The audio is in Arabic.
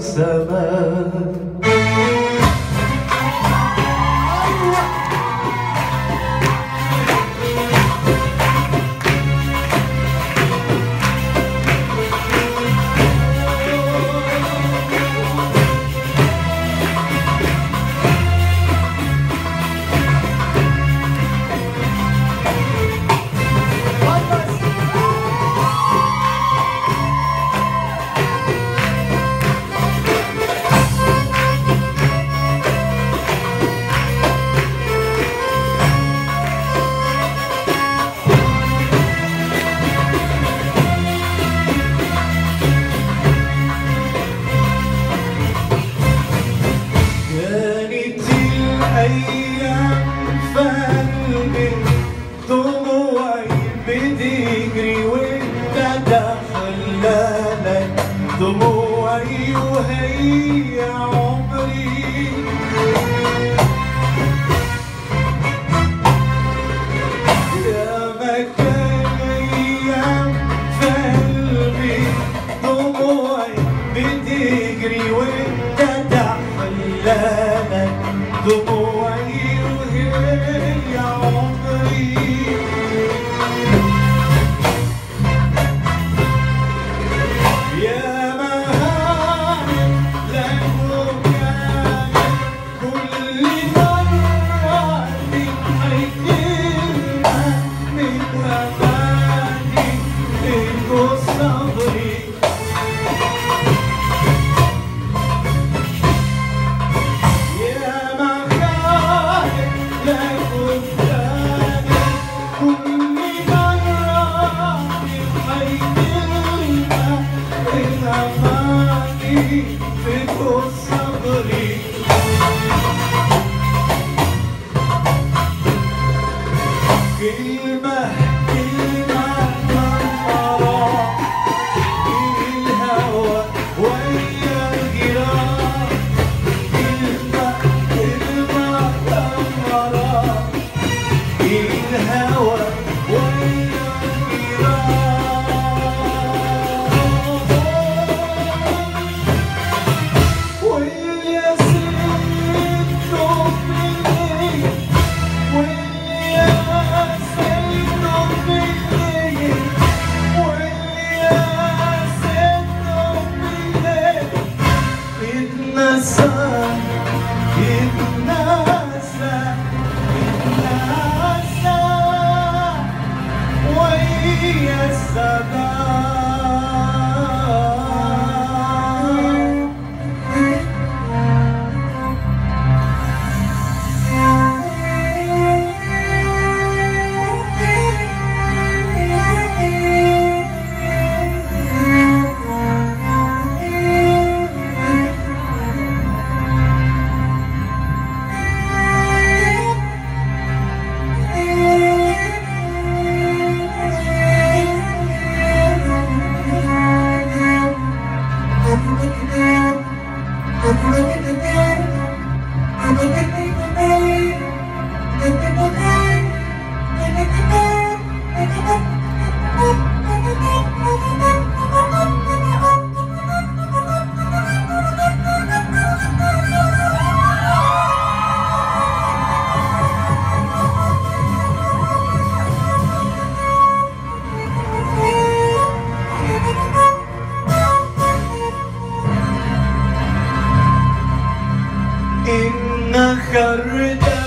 السماء. أيام فقلبي دموعي بتجري وانت دخلانك دموعي وهي عمري. يا مكان أيام فقلبي دموعي بتجري وانت دخلانك دموعي وهي عمري. يا مهاني لك وكانت كل مرة تنحي كلمة من أماني من صبري. كلمة كلمة مرة الهوى ويا الجراح. كلمة كلمة مرة الهوى ويا الجراح. واليا سيدكم مني واليا سيدكم مني واليا سيدكم مني. اتنسى اتنسى اتنسى ويا السماء. إن خردة